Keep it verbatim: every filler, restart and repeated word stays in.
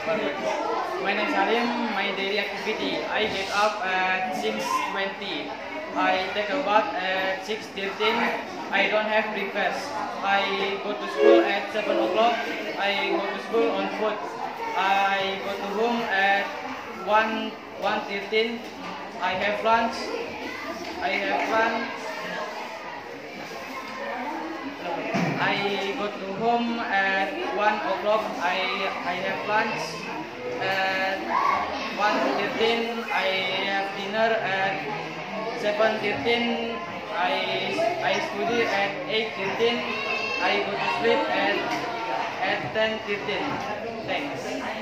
My name is Salim. My daily activity: I get up at six twenty. I take a bath at six thirteen. I don't have breakfast. I go to school at seven o'clock. I go to school on foot. I go to home at one one thirteen. I have lunch. I have lunch. I go to home at one o'clock. I I have lunch. At one thirteen, I have dinner. At seven thirteen, I I study. At eight thirteen, I go to sleep. At at ten thirteen. Thanks.